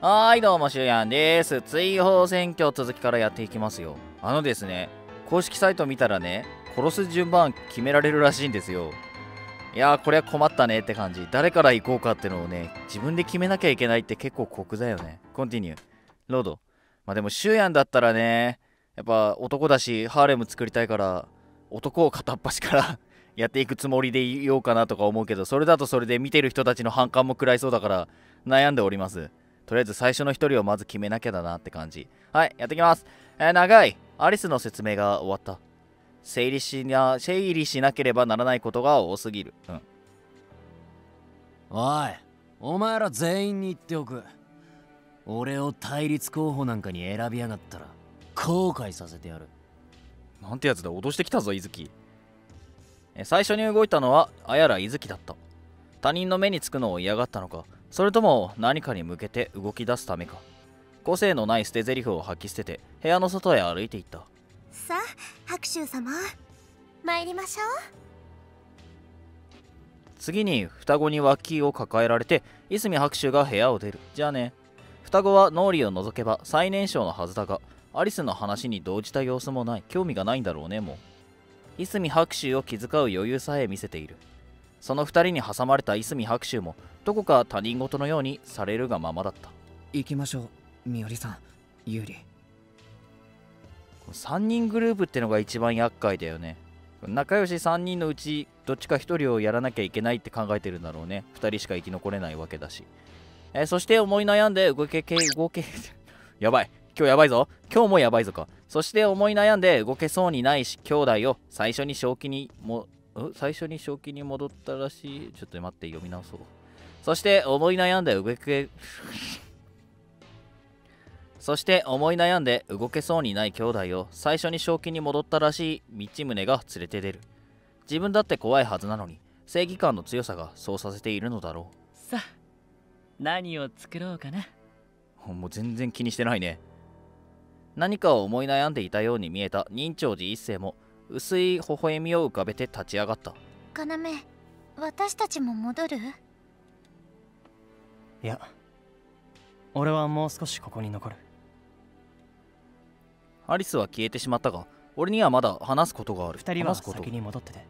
はい、どうも、しゅうやんです。追放選挙続きからやっていきますよ。ですね、公式サイト見たらね、殺す順番決められるらしいんですよ。いやー、これは困ったねって感じ。誰から行こうかってのをね、自分で決めなきゃいけないって結構酷だよね。コンティニュー。ロード。まあでも、シュウヤンだったらね、やっぱ男だし、ハーレム作りたいから、男を片っ端からやっていくつもりでいようかなとか思うけど、それだとそれで見てる人たちの反感も食らいそうだから悩んでおります。とりあえず最初の一人をまず決めなきゃだなって感じ。はい、やってきます。長い。アリスの説明が終わった。整理しなければならないことが多すぎる。 おい、お前ら全員に言っておく。俺を対立候補なんかに選びやがったら後悔させてやる。 なんてやつだ、脅してきたぞ、伊月。最初に動いたのはあやら伊月だった。他人の目につくのを嫌がったのか、それとも何かに向けて動き出すためか。個性のない捨て台詞を吐き捨てて部屋の外へ歩いていった。 さあ、白秋様、参りましょう。 次に双子に脇を抱えられていすみ白秋が部屋を出る。じゃあね。双子は脳裏を除けば最年少のはずだが、アリスの話に動じた様子もない。興味がないんだろうね。もういすみ白秋を気遣う余裕さえ見せている。その二人に挟まれたいすみ白秋もどこか他人事のようにされるがままだった。 行きましょう、みおりさん、ユーリ。 3人グループってのが一番厄介だよね。仲良し3人のうちどっちか1人をやらなきゃいけないって考えてるんだろうね。2人しか生き残れないわけだし。そして思い悩んで動けやばい、今日やばいぞ。今日もやばいぞか。そして思い悩んで動けそうにないし兄弟を最初に正気に戻ったらしい。ちょっと待って、読み直そう。そして思い悩んで動けそうにない兄弟を最初に正気に戻ったらしい道宗が連れて出る。自分だって怖いはずなのに正義感の強さがそうさせているのだろう。 さあ、何を作ろうかな。 もう全然気にしてないね。何かを思い悩んでいたように見えた任長寺一世も薄い微笑みを浮かべて立ち上がった。 要、私たちも戻る？ いや、俺はもう少しここに残る。 アリスは消えてしまったが、俺にはまだ話すことがある。 二人は先に戻ってて。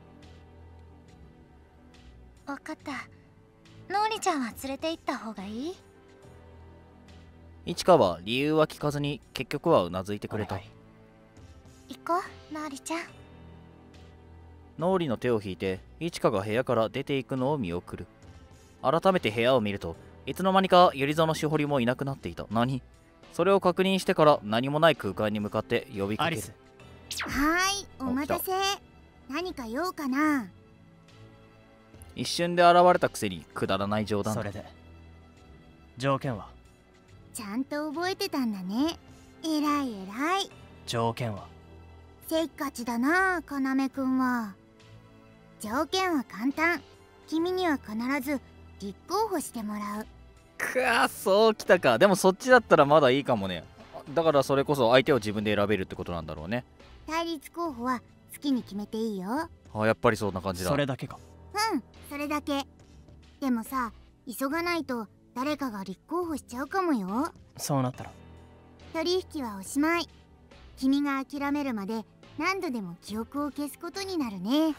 分かった。ノーリちゃんは連れて行った方がいい？ 一花は理由は聞かずに結局はうなずいてくれた。 行こう、ノーリちゃん。 ノーリの手を引いて一花が部屋から出ていくのを見送る。改めて部屋を見るといつの間にかユリゾのしほりもいなくなっていた。何？それを確認してから何もない空間に向かって呼びかける。 はーい、お待たせ。何か用かな？ 一瞬で現れたくせにくだらない冗談だ。 それで条件は？ ちゃんと覚えてたんだね。えらいえらい。 条件は？ せっかちだな、要くんは。条件は簡単。君には必ず立候補してもらう。 くわ、そうきたか。でもそっちだったらまだいいかもね。だからそれこそ相手を自分で選べるってことなんだろうね。 対立候補は好きに決めていいよ。 やっぱりそんな感じだ。 それだけか？ うん、それだけ。でもさ、急がないと誰かが立候補しちゃうかもよ。 そうなったら取引はおしまい。君が諦めるまで何度でも記憶を消すことになるね。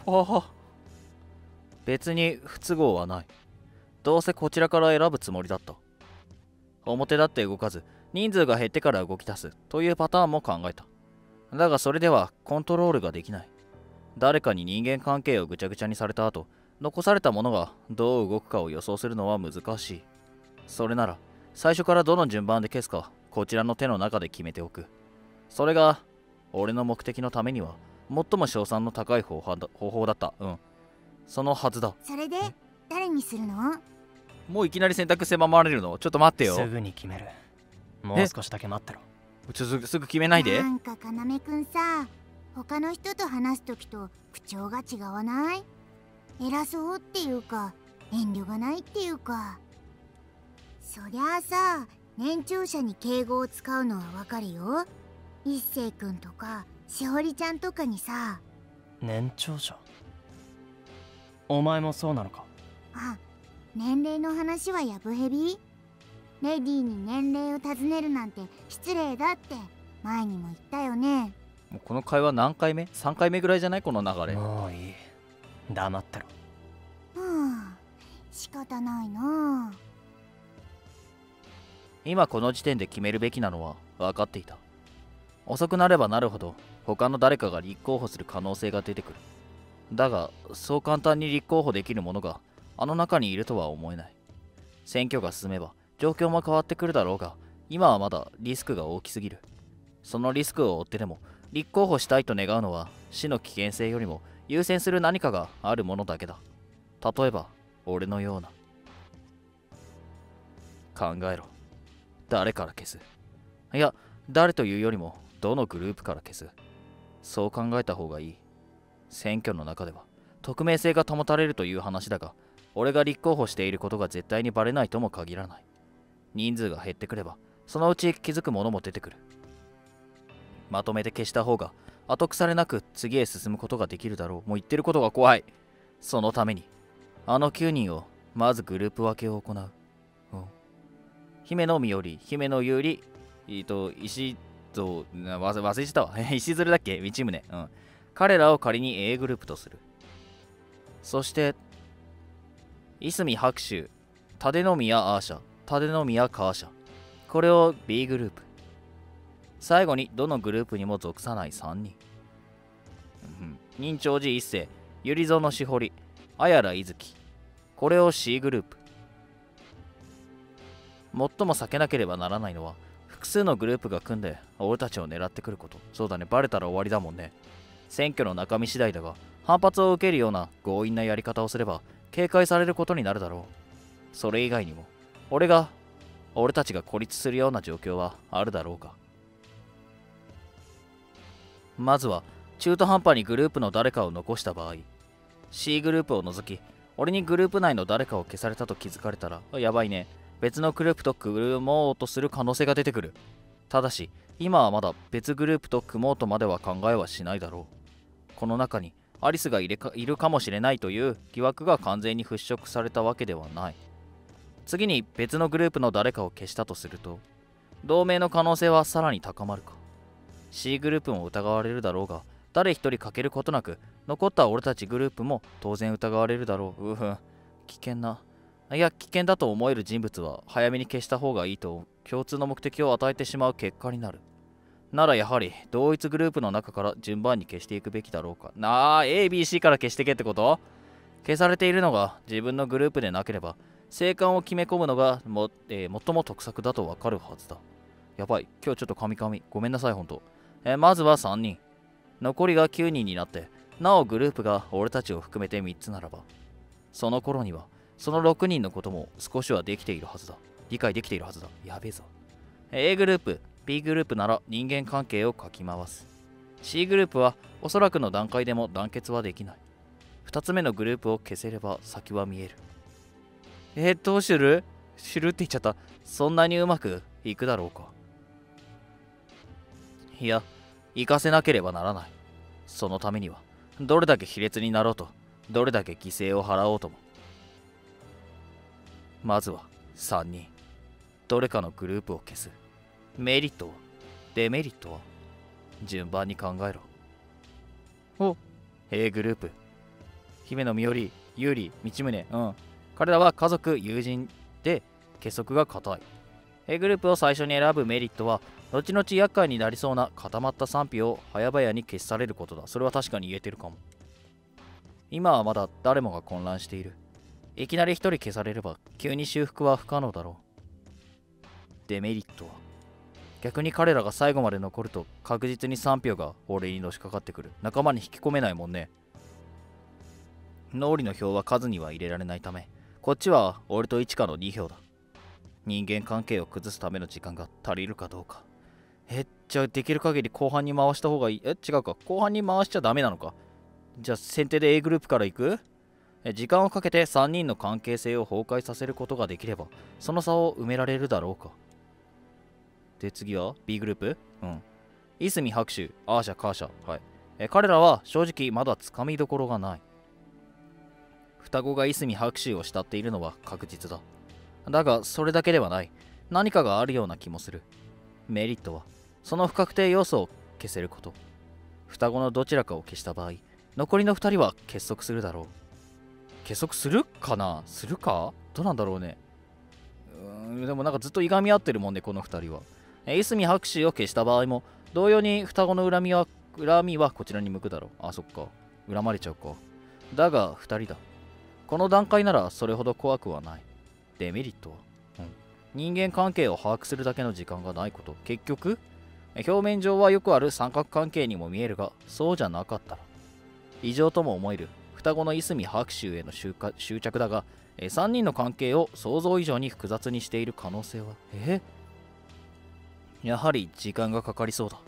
別に不都合はない。どうせこちらから選ぶつもりだった。表立って動かず人数が減ってから動き出すというパターンも考えた。だがそれではコントロールができない。誰かに人間関係をぐちゃぐちゃにされた後、残されたものがどう動くかを予想するのは難しい。それなら最初からどの順番で消すかこちらの手の中で決めておく。それが俺の目的のためには最も勝算の高い方法だった。そのはずだ。 それで誰にするの？ もういきなり選択狭まれるの？ちょっと待ってよ。 すぐに決める。もう少しだけ待ってろ。 すぐ決めないで。 なんか要くんさ、他の人と話すときと口調が違わない？偉そうっていうか遠慮がないっていうか。そりゃあさ、年長者に敬語を使うのはわかるよ。一星くんとかしほりちゃんとかにさ。 年長者？お前もそうなのか？ あ、年齢の話はやぶへび？ レディーに年齢を尋ねるなんて失礼だって前にも言ったよね。 もうこの会話何回目？ 3 回目ぐらいじゃない？この流れ。 もういい。黙ってろ。 仕方ないな。 今この時点で決めるべきなのは分かっていた。遅くなればなるほど他の誰かが立候補する可能性が出てくる。だがそう簡単に立候補できる者があの中にいるとは思えない。選挙が進めば状況も変わってくるだろうが、今はまだリスクが大きすぎる。そのリスクを負ってでも立候補したいと願うのは死の危険性よりも優先する何かがあるものだけだ。例えば俺のような。考えろ。誰から消す？いや、誰というよりもどのグループから消す？そう考えた方がいい。選挙の中では匿名性が保たれるという話だが、俺が立候補していることが絶対にバレないとも限らない。人数が減ってくればそのうち気づく者も出てくる。まとめて消した方が後腐れなく次へ進むことができるだろう。もう言ってることが怖い。そのためにあの9人をまずグループ分けを行う。姫のみより、姫の有利、石と、忘れてたわ。石鶴だっけ？道宗。彼らを仮に A グループとする。そして、いすみ白秋、蓼宮アーシャ、蓼宮カーシャ。これを B グループ。最後にどのグループにも属さない3人。任長寺一世、百合園しほり、あやらいずき。これを C グループ。最も避けなければならないのは複数のグループが組んで俺たちを狙ってくること。そうだね、バレたら終わりだもんね。選挙の中身次第だが、反発を受けるような強引なやり方をすれば警戒されることになるだろう。それ以外にも俺たちが孤立するような状況はあるだろうか。まずは中途半端にグループの誰かを残した場合、 C グループを除き俺にグループ内の誰かを消されたと気づかれたらやばいね。別のグループと組もうとする可能性が出てくる。ただし今はまだ別グループと組もうとまでは考えはしないだろう。この中にアリスがいるかもしれないという疑惑が完全に払拭されたわけではない。次に別のグループの誰かを消したとすると、同盟の可能性はさらに高まるか。 C グループも疑われるだろうが、誰一人欠けることなく残った俺たちグループも当然疑われるだろう。危険な。いや、危険だと思える人物は早めに消した方がいいと共通の目的を与えてしまう結果になる。ならやはり同一グループの中から順番に消していくべきだろうか。ABC から消してけってこと？消されているのが自分のグループでなければ生還を決め込むのが最も得策だとわかるはずだ。やばい、今日ちょっとカミカミ。ごめんなさい、ほんと。まずは3人。残りが9人になって、なおグループが俺たちを含めて3つならば、その頃にはその6人のことも少しはできているはずだ。理解できているはずだ。やべえぞ。A グループ、B グループなら人間関係を書き回す。C グループはおそらくの段階でも団結はできない。2つ目のグループを消せれば先は見える。どうする？知るって言っちゃった。そんなにうまくいくだろうか。いや、行かせなければならない。そのためにはどれだけ卑劣になろうと、どれだけ犠牲を払おうとも。まずは3人。どれかのグループを消す。メリットは？デメリットは？順番に考えろ。A グループ。姫のみより、有利、道宗。彼らは家族、友人で結束が固い。A グループを最初に選ぶメリットは、後々厄介になりそうな固まった賛否を早々に消し去れることだ。それは確かに言えてるかも。今はまだ誰もが混乱している。いきなり一人消されれば急に修復は不可能だろう。デメリットは、逆に彼らが最後まで残ると確実に3票が俺にのしかかってくる。仲間に引き込めないもんね。脳裏の票は数には入れられないため、こっちは俺と一花の2票だ。人間関係を崩すための時間が足りるかどうか。じゃあできる限り後半に回した方がいい。違うか。後半に回しちゃダメなのか。じゃあ先手で A グループから行く？時間をかけて3人の関係性を崩壊させることができれば、その差を埋められるだろうか。で、次は B グループ？いすみ白秋、アーシャ、カーシャ。はい。彼らは正直まだつかみどころがない。双子がいすみ白秋を慕っているのは確実だ。だが、それだけではない。 何かがあるような気もする。メリットはその不確定要素を消せること。双子のどちらかを消した場合、残りの2人は結束するだろう。結束するかな？するか？どうなんだろうね。でもなんかずっといがみ合ってるもんね、この2人は。イスミ博士を消した場合も同様に双子の恨みはこちらに向くだろう。あ、そっか。恨まれちゃうか。だが2人だ。この段階ならそれほど怖くはない。デメリットは、人間関係を把握するだけの時間がないこと。結局表面上はよくある三角関係にも見えるが、そうじゃなかったら異常とも思える双子のイスミ博士への執着だが、3人の関係を想像以上に複雑にしている可能性はやはり時間がかかりそうだ。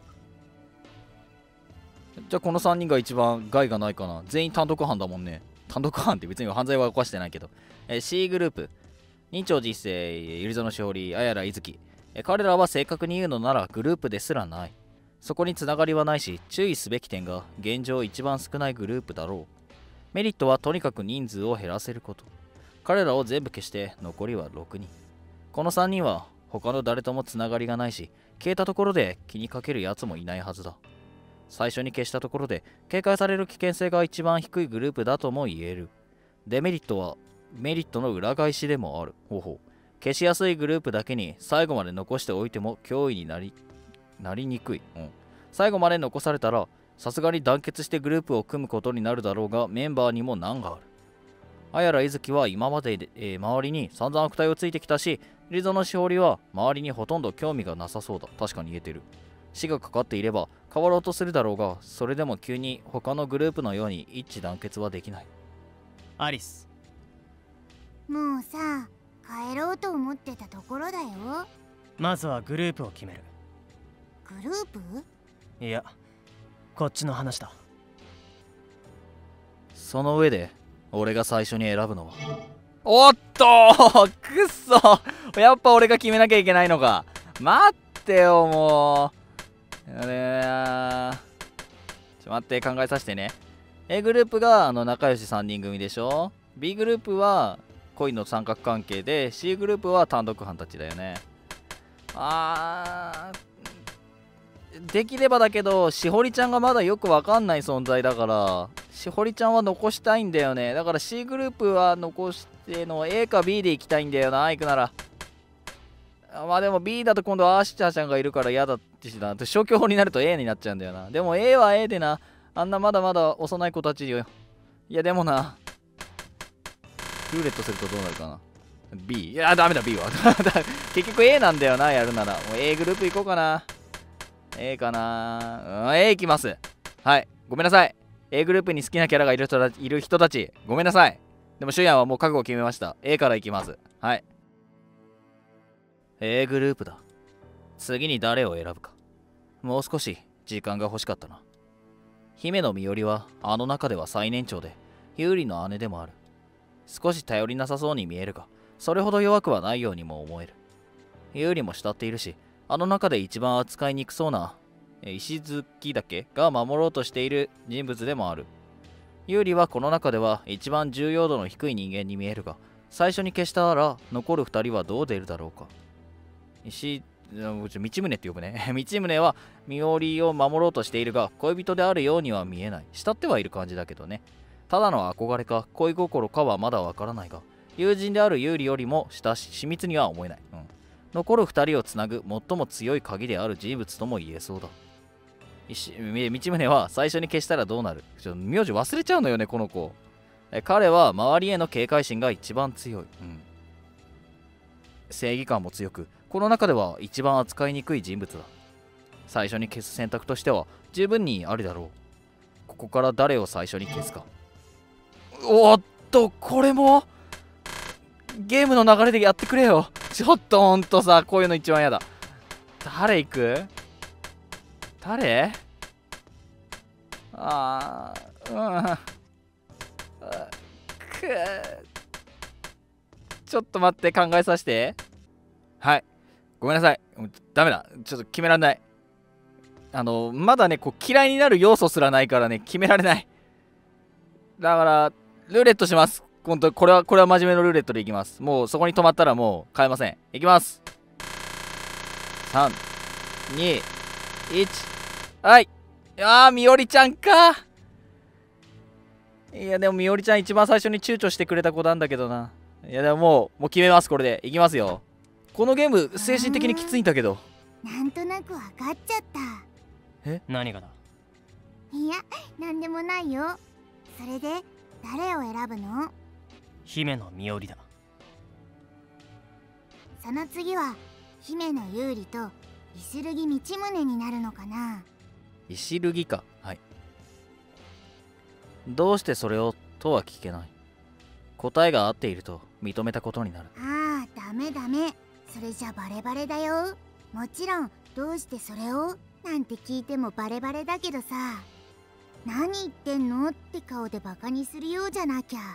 じゃあこの3人が一番害がないかな。全員単独犯だもんね。単独犯って別に犯罪は犯してないけど。C グループ、任長実生、ゆりぞのしおり、あやらいずき。彼らは正確に言うのならグループですらない。そこにつながりはないし、注意すべき点が現状一番少ないグループだろう。メリットはとにかく人数を減らせること。彼らを全部消して残りは6人。この3人は他の誰ともつながりがないし、消えたところで気にかけるやつもいないはずだ。最初に消したところで警戒される危険性が一番低いグループだとも言える。デメリットはメリットの裏返しでもある。消しやすいグループだけに最後まで残しておいても脅威になりにくい。最後まで残されたらさすがに団結してグループを組むことになるだろうが、メンバーにも難がある。あやらいずきは今までで、周りに散々悪態をついてきたし、リゾのしおりは周りにほとんど興味がなさそうだ。確かに言えてる。死がかかっていれば変わろうとするだろうが、それでも急に他のグループのように一致団結はできない。 アリス、 もうさ、帰ろうと思ってたところだよ。 まずはグループを決める。 グループ？ いや、こっちの話だ。 その上で俺が最初に選ぶのは、おっとーくっそ、やっぱ俺が決めなきゃいけないのか。待ってよ、もう。待って、考えさせてね。A グループが仲良し3人組でしょ。 B グループは恋の三角関係で、 C グループは単独犯たちだよね。できればだけど、しほりちゃんがまだよくわかんない存在だから、しほりちゃんは残したいんだよね。だから C グループは残しての A か B で行きたいんだよな、行くなら。まあでも B だと今度はアシチャーちゃんがいるから嫌だってしな。消去法になると A になっちゃうんだよな。でも A は A でな。あんなまだまだ幼い子たちよ。いやでもな。ルーレットするとどうなるかな。B。いやダメだ B は。結局 A なんだよな、やるなら。もう A グループ行こうかな。A かな。A 行きます。はい。ごめんなさい。A グループに好きなキャラがいる人たち。ごめんなさい。でもシュヤンはもう覚悟を決めました。A から行きます。はい。A グループだ。次に誰を選ぶか。もう少し時間が欲しかったな。姫のみおりはあの中では最年長で、有利の姉でもある。少し頼りなさそうに見えるが、それほど弱くはないようにも思える。有利も慕っているし、あの中で一番扱いにくそうな石月だけが守ろうとしている人物でもある。有利はこの中では一番重要度の低い人間に見えるが、最初に消したら残る2人はどう出るだろうか。道宗って呼ぶね。道宗は身寄りを守ろうとしているが、恋人であるようには見えない。慕ってはいる感じだけどね。ただの憧れか恋心かはまだわからないが、友人である有利よりも親密には思えない。残る2人をつなぐ最も強い鍵である人物とも言えそうだ。道宗は最初に消したらどうなる？名字忘れちゃうのよね、この子。彼は周りへの警戒心が一番強い。正義感も強く、この中では一番扱いにくい人物だ。最初に消す選択としては十分にありだろう。ここから誰を最初に消すか。おっと、これもゲームの流れでやってくれよ。ちょっとほんとさ、こういうの一番嫌だ。誰行く？誰？ちょっと待って、考えさせて。はい。ごめんなさい。ダメだ。ちょっと決められない。まだね、こう嫌いになる要素すらないからね、決められない。だから、ルーレットします。本当これは真面目のルーレットでいきます。もうそこに止まったらもう変えません。いきます。 3、2、1。はい。みおりちゃんか。いやでもみおりちゃん一番最初に躊躇してくれた子なんだけどな。いやでももう決めます。これでいきますよ。このゲーム精神的にきついんだけど。 なんとなくわかっちゃった。 何がだ。 いや、なんでもないよ。それで誰を選ぶの？ 姫の身寄りだ。 その次は姫の有利と石剣道宗になるのかな。 石剣か。はい。どうしてそれをとは聞けない。答えが合っていると認めたことになる。 ああ、ダメダメ。それじゃバレバレだよ。もちろんどうしてそれをなんて聞いてもバレバレだけどさ、何言ってんのって顔でバカにするようじゃなきゃ。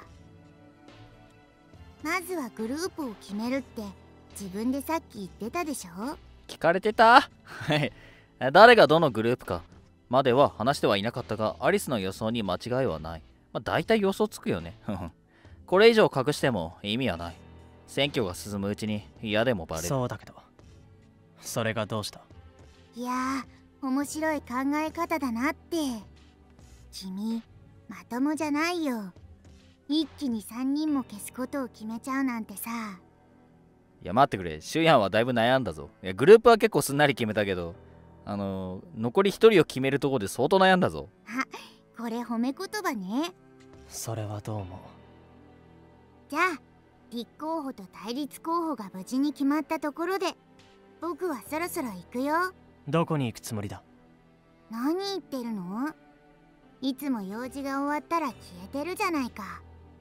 まずはグループを決めるって自分でさっき言ってたでしょ。 聞かれてた。はい。誰がどのグループかまでは話してはいなかったが、アリスの予想に間違いはない。大体予想つくよね。これ以上隠しても意味はない。選挙が進むうちに嫌でもバレる。 そうだけど、それがどうした。 いやー、面白い考え方だなって。君まともじゃないよ。一気に3人も消すことを決めちゃうなんてさ。 いや待ってくれ、シュヤンはだいぶ悩んだぞ。いやグループは結構すんなり決めたけど、残り1人を決めるところで相当悩んだぞ。 あ、これ褒め言葉ね。 それはどうも。 じゃあ立候補と対立候補が無事に決まったところで、僕はそろそろ行くよ。 どこに行くつもりだ。 何言ってるの？いつも用事が終わったら消えてるじゃないか。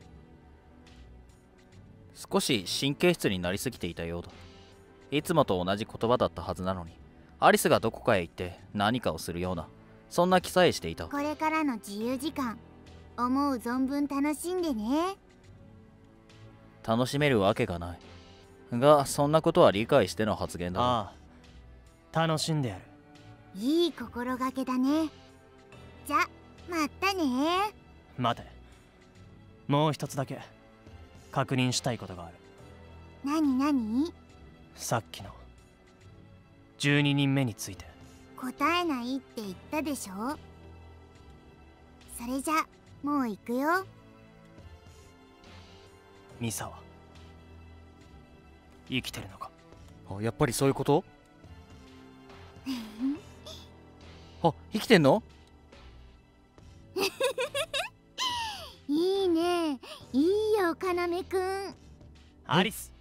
少し神経質になりすぎていたようだ。いつもと同じ言葉だったはずなのに、アリスがどこかへ行って何かをするような、そんな気さえしていた。 これからの自由時間、思う存分楽しんでね。 楽しめるわけがない。が、そんなことは理解しての発言だ。 ああ、楽しんでやる。 いい心がけだね。じゃ、またね。 待て、もう一つだけ確認したいことがある。 なになに？ さっきの12人目について。 答えないって言ったでしょ。それじゃもう行くよ。 ミサは生きてるのか。 やっぱりそういうこと？生きてんの？ いいね、いいよ要くん。 アリス。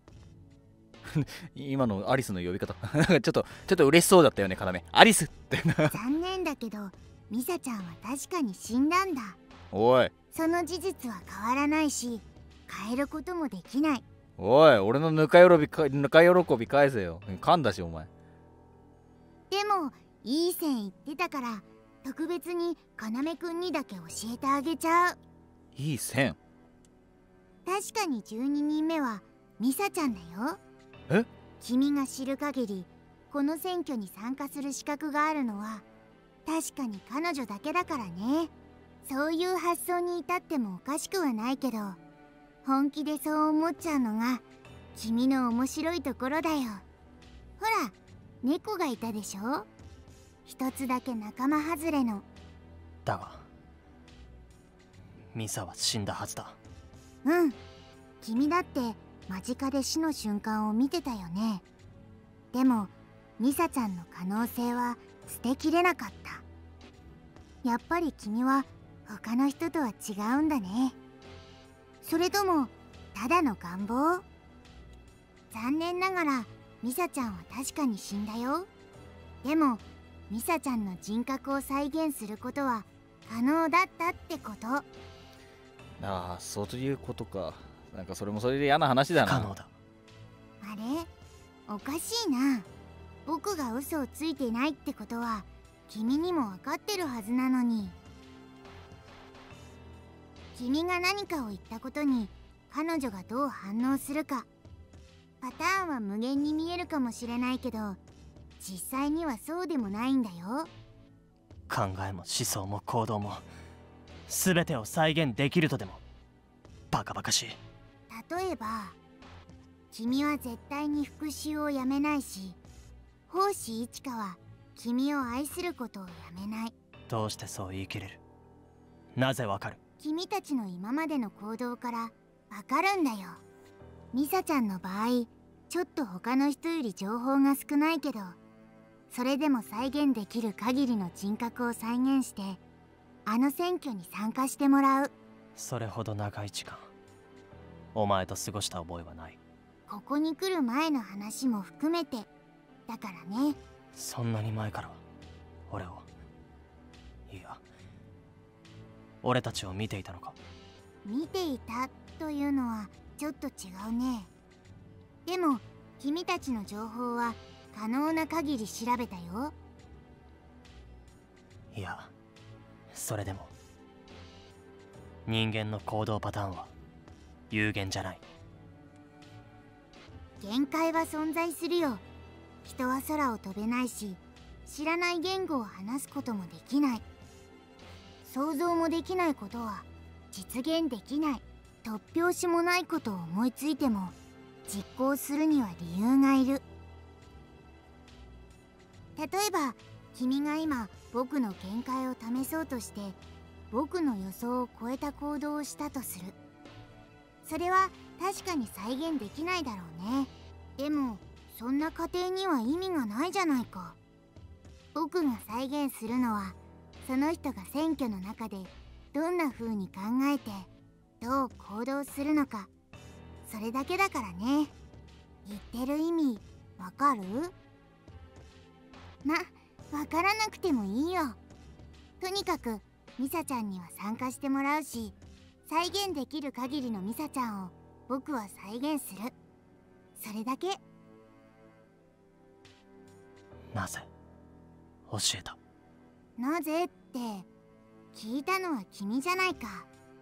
今のアリスの呼び方ちょっと嬉しそうだったよね。要アリスって残念だけどミサちゃんは確かに死んだんだ。 おい、 その事実は変わらないし変えることもできない。 おい、俺のぬか喜び返せよ。噛んだしお前。 でもいい線言ってたから特別に要くんにだけ教えてあげちゃう。 いい線。 確かに12人目はミサちゃんだよ。 え？ 君が知る限りこの選挙に参加する資格があるのは確かに彼女だけだからね。そういう発想に至ってもおかしくはないけど、本気でそう思っちゃうのが君の面白いところだよ。ほら、猫がいたでしょ。一つだけ仲間外れの。 だがミサは死んだはずだ。 うん、君だって間近で死の瞬間を見てたよね。でもミサちゃんの可能性は捨てきれなかった。やっぱり君は他の人とは違うんだね。それともただの願望？残念ながらミサちゃんは確かに死んだよ。でもミサちゃんの人格を再現することは可能だったってこと。 ああ、そういうことか。なんかそれもそれで嫌な話だな。 可能だ。 あれ、おかしいな。僕が嘘をついてないってことは君にも分かってるはずなのに。君が何かを言ったことに彼女がどう反応するか、パターンは無限に見えるかもしれないけど実際にはそうでもないんだよ。 考えも思想も行動も全てを再現できるとでも。バカバカしい。 例えば君は絶対に復讐をやめないし、 奉仕一花は君を愛することをやめない。 どうしてそう言い切れる？なぜわかる？ 君たちの今までの行動からわかるんだよ。ミサちゃんの場合、ちょっと他の人より情報が少ないけど、それでも再現できる限りの人格を再現してあの選挙に参加してもらう。 それほど長い時間お前と過ごした覚えはない。 ここに来る前の話も含めてだからね。 そんなに前から俺を、いや俺たちを見ていたのか？ 見ていたというのはちょっと違うね。でも君たちの情報は可能な限り調べたよ。 いや、それでも人間の行動パターンは有限じゃない。 限界は存在するよ。人は空を飛べないし、知らない言語を話すこともできない。想像もできないことは実現できない。突拍子もないことを思いついても実行するには理由がいる。例えば君が今僕の限界を試そうとして僕の予想を超えた行動をしたとする。それは確かに再現できないだろうね。でもそんな過程には意味がないじゃないか。僕が再現するのはその人が選挙の中でどんな風に考えてどう行動するのか、それだけだからね。言ってる意味わかる？わからなくてもいいよ。とにかくミサちゃんには参加してもらうし、再現できる限りのミサちゃんを僕は再現する。それだけ。 なぜ教えた？ なぜって聞いたのは君じゃないか。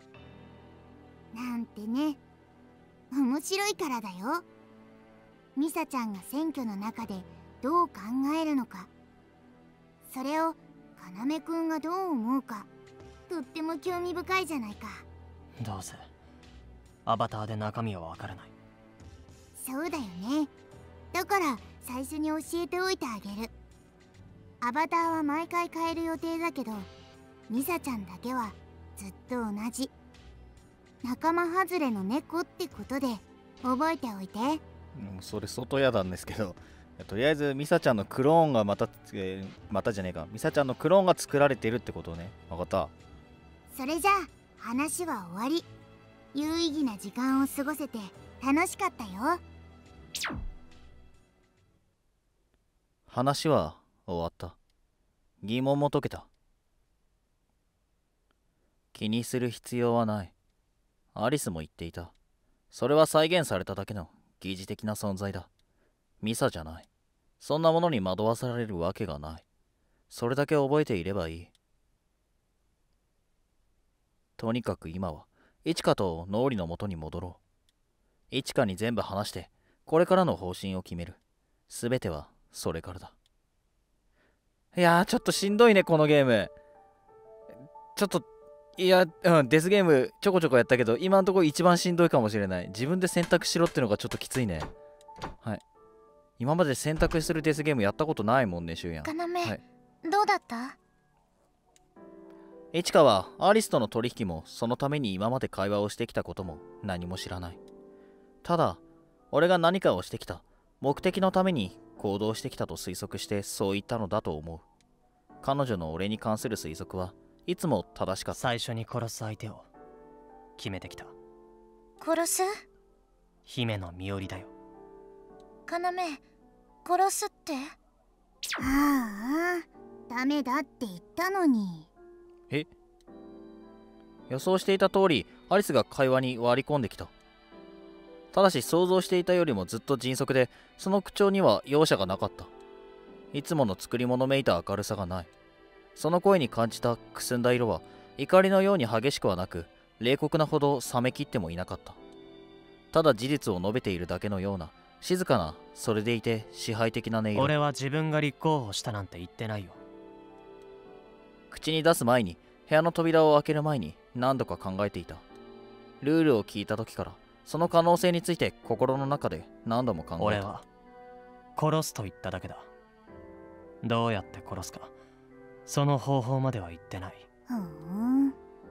なんてね。面白いからだよ。ミサちゃんが選挙の中でどう考えるのか、それをカナメくんがどう思うか、とっても興味深いじゃないか。 どうせアバターで中身はわからない。 そうだよね。だから最初に教えておいてあげる。アバターは毎回変える予定だけど、ミサちゃんだけはずっと同じ。仲間外れの猫ってことで覚えておいて。 それ相当嫌なんですけど、とりあえずミサちゃんのクローンがまたじゃねえか、ミサちゃんのクローンが作られているってことね。分かった。 それじゃあ話は終わり。有意義な時間を過ごせて楽しかったよ。 話は終わった。疑問も解けた。気にする必要はない。アリスも言っていた。それは再現されただけの疑似的な存在だ。ミサじゃない。そんなものに惑わされるわけがない。それだけ覚えていればいい。とにかく今はイチカとノーリの元に戻ろう。イチカに全部話してこれからの方針を決める。すべてはそれからだ。いやー、ちょっとしんどいねこのゲーム。ちょっとデスゲームちょこちょこやったけど今のところ一番しんどいかもしれない。自分で選択しろってのがちょっときついね。はい。今まで選択するデスゲームやったことないもんね、シュウヤン。 カナメ、 はい、 どうだった？ イチカはアリスとの取引もそのために今まで会話をしてきたことも何も知らない。ただ俺が何かをしてきた目的のために行動してきたと推測してそう言ったのだと思う。彼女の俺に関する推測はいつも正しかった。 最初に殺す相手を決めてきた。 殺す？ 姫の身寄りだよ。 カナメ、殺すって？ああ、ダメだって言ったのに。 予想していた通りアリスが会話に割り込んできた。ただし想像していたよりもずっと迅速で、その口調には容赦がなかった。いつもの作り物めいた明るさがない。その声に感じたくすんだ色は怒りのように激しくはなく、冷酷なほど冷めきってもいなかった。ただ事実を述べているだけのような静かな、それでいて支配的な音色。 俺は自分が立候補したなんて言ってないよ。 口に出す前に、部屋の扉を開ける前に何度か考えていた。ルールを聞いた時からその可能性について心の中で何度も考えた。 俺は殺すと言っただけだ。 どうやって殺すかその方法までは言ってない。 ふん。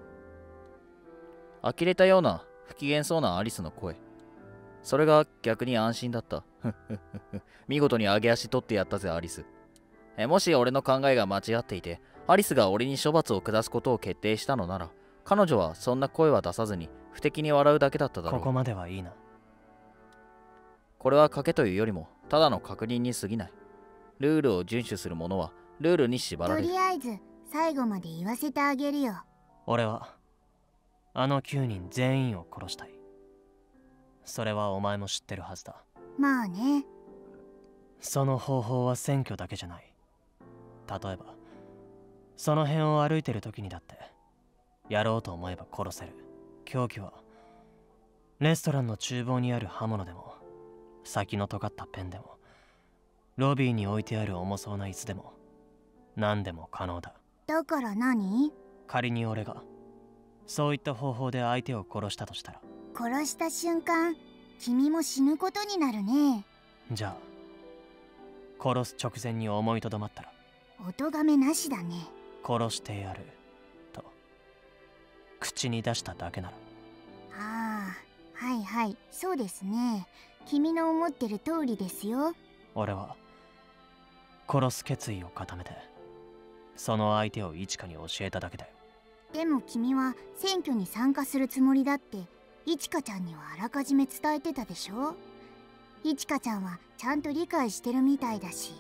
呆れたような不機嫌そうなアリスの声。それが逆に安心だった。見事に上げ足取ってやったぜアリス。もし俺の考えが間違っていてアリスが俺に処罰を下すことを決定したのなら、彼女はそんな声は出さずに不敵に笑うだけだっただろう。 ここまではいいな。 これは賭けというよりもただの確認に過ぎない。ルールを遵守する者はルールに縛らとれる。 りあえず最後まで言わせてあげるよ。 俺はあの9人全員を殺したい。それはお前も知ってるはずだ。 まあね。 その方法は選挙だけじゃない。例えばその辺を歩いてる時にだってやろうと思えば殺せる。凶器はレストランの厨房にある刃物でも、先の尖ったペンでも、ロビーに置いてある重そうな椅子でも、何でも可能だ。 だから何？ 仮に俺がそういった方法で相手を殺したとしたら、 殺した瞬間君も死ぬことになるね。 じゃあ殺す直前に思いとどまったら、 お咎めなしだね。 殺してやると口に出しただけなら。 ああ、はいはい、そうですね。君の思ってる通りですよ。 俺は殺す決意を固めてその相手を一華に教えただけだよ。 でも君は選挙に参加するつもりだっていちかちゃんにはあらかじめ伝えてたでしょ。いちかちゃんはちゃんと理解してるみたいだし。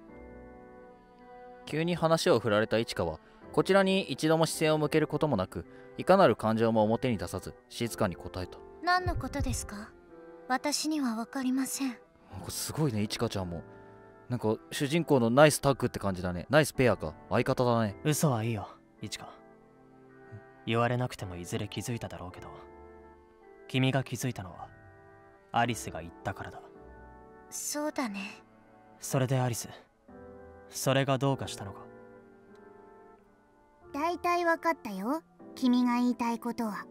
急に話を振られたイチカはこちらに一度も視線を向けることもなく、いかなる感情も表に出さず静かに答えた。 何のことですか？私には分かりません。 なんかすごいね、イチカちゃんも。なんか主人公のナイスタッグって感じだね。ナイスペアか、相方だね。 嘘はいいよ一華。言われなくてもいずれ気づいただろうけど、君が気づいたのはアリスが言ったからだ。 そうだね。 それでアリス、それがどうかしたのか？ だいたい分かったよ、君が言いたいことは。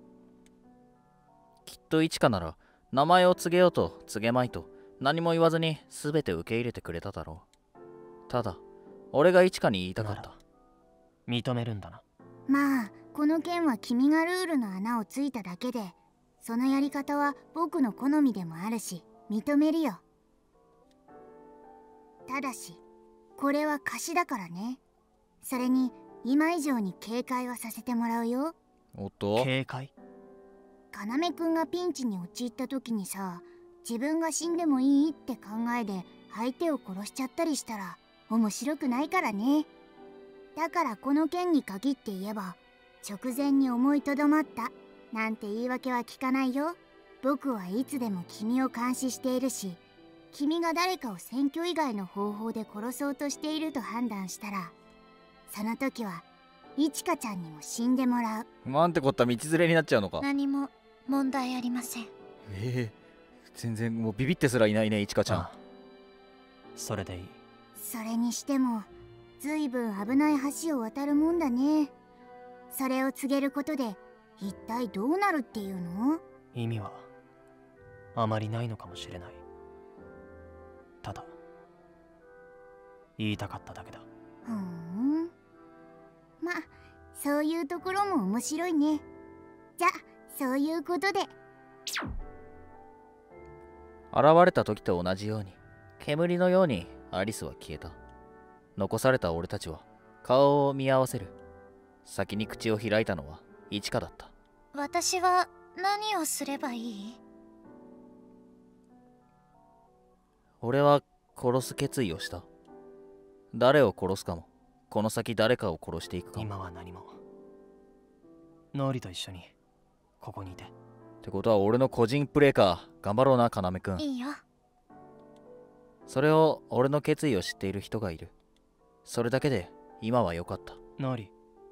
きっとイチカなら名前を告げようと告げまいと何も言わずに全て受け入れてくれただろう。ただ俺がイチカに言いたかった。 認めるんだな。 まあこの件は君がルールの穴をついただけで、そのやり方は僕の好みでもあるし認めるよ。ただしこれは貸しだからね。それに今以上に警戒はさせてもらうよ。 おっと、 警戒？ 要くんがピンチに陥った時にさ、自分が死んでもいいって考えで相手を殺しちゃったりしたら面白くないからね。だからこの件に限って言えば、直前に思いとどまったなんて言い訳は聞かないよ。僕はいつでも君を監視しているし、君が誰かを選挙以外の方法で殺そうとしていると判断したら、その時はいちかちゃんにも死んでもらう。 なんてこった道連れになっちゃうのか。 何も問題ありません。 全然もうビビってすらいないね、イチカちゃん。 ああ、それでいい。 それにしてもずいぶん危ない橋を渡るもんだね。それを告げることで一体どうなるっていうの？ 意味はあまりないのかもしれない。ただ言いたかっただけだ。 ふーん、ま、そういうところも面白いね。じゃ、そういうことで。 現れた時と同じように煙のようにアリスは消えた。残された俺たちは顔を見合わせる。先に口を開いたのはイチカだった。 私は何をすればいい？ 俺は殺す決意をした。誰を殺すかも、この先誰かを殺していくかも。 今は何も。ノーリと一緒にここにいて。 ってことは俺の個人プレイか。頑張ろうな、要くん。 いいよ。 それを俺の決意を知っている人がいる。それだけで今は良かった。 ノーリ。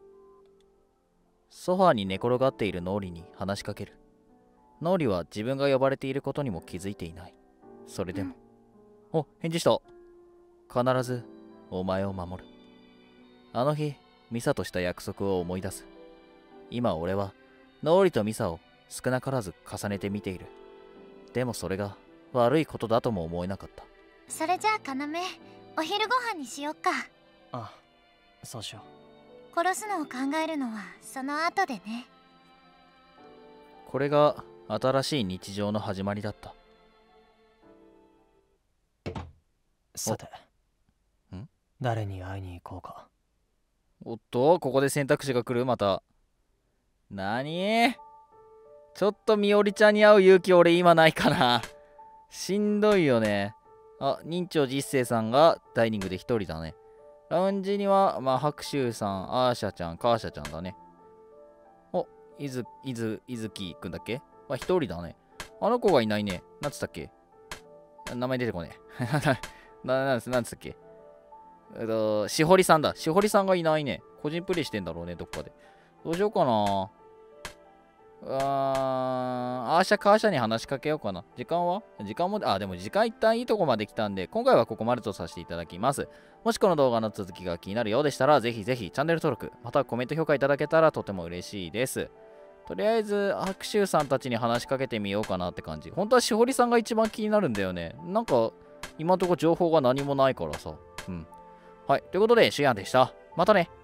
ソファーに寝転がっているノーリに話しかける。ノーリは自分が呼ばれていることにも気づいていない。それでも、お、返事した。必ずお前を守る。あの日ミサとした約束を思い出す。今俺はノーリとミサを少なからず重ねて見ている。でもそれが悪いことだとも思えなかった。 それじゃあ要、 お昼ご飯にしよっか。 あ、そうしよ殺すのを考えるのはその後でね。 これが新しい日常の始まりだった。 う。さて、誰に会いに行こうか。 おっと、ここで選択肢が来る。また。なに？ちょっとみおりちゃんに会う勇気俺今ないかな。しんどいよね。あ、任長実生さんがダイニングで一人だね。ラウンジには、まあ、白秋さん、アーシャちゃん、カーシャちゃんだね。お、いずきくんだっけ？まあ、一人だね。あの子がいないね。なんつったっけ？名前出てこねえ。なんつったっけ？しほりさんだ。しほりさんがいないね。個人プレイしてんだろうね、どっかで。どうしようかな。アーシャカーシャに話しかけようかな。時間も、でも時間一旦いいとこまで来たんで、今回はここまでとさせていただきます。もしこの動画の続きが気になるようでしたら、ぜひぜひチャンネル登録、またはコメント評価いただけたらとても嬉しいです。とりあえず、白秋さんたちに話しかけてみようかなって感じ。本当はしほりさんが一番気になるんだよね。なんか、今んとこ情報が何もないからさ。はい。ということで、シュヤンでした。またね。